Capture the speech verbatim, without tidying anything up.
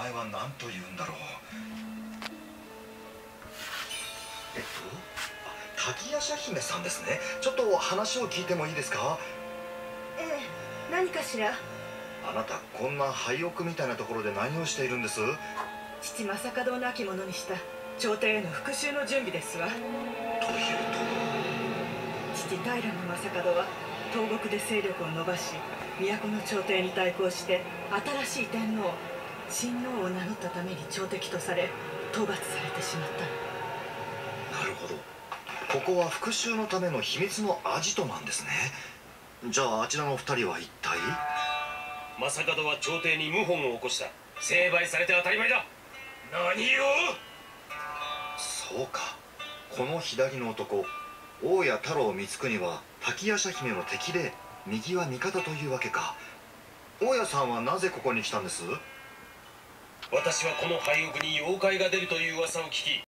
前は何と言うんだろう。えっと滝夜叉姫さんですね。ちょっと話を聞いてもいいですか？ ええ、何かしら。 あなたこんな廃屋みたいなところで何をしているんです？ 父正門を亡き者にした朝廷への復讐の準備ですわ。 というと？ 父平正門は東国で勢力を伸ばし、都の朝廷に対抗して新しい天皇親王を名乗ったために朝敵とされ討伐されてしまったの。 なるほど。ここは復讐のための秘密のアジトなんですね。じゃああちらの二人は一体？ 正門は朝廷に謀反を起こした。成敗されて当たり前だ。何を？ そうか。この左の男、大谷太郎光国は滝夜叉姫の敵で、右は味方というわけか。大谷さんはなぜここに来たんです？ 私はこの廃屋に妖怪が出るという噂を聞き、